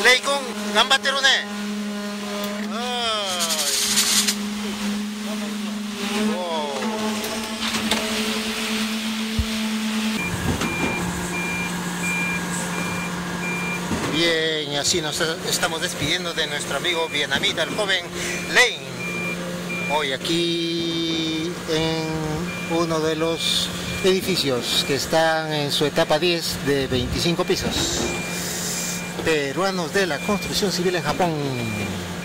레이공 남바테로네. Bien, y así nos estamos despidiendo de nuestro amigo vietnamita, el joven Lane. Hoy aquí en uno de los edificios que están en su etapa 10 de 25 pisos. Peruanos de la construcción civil en Japón.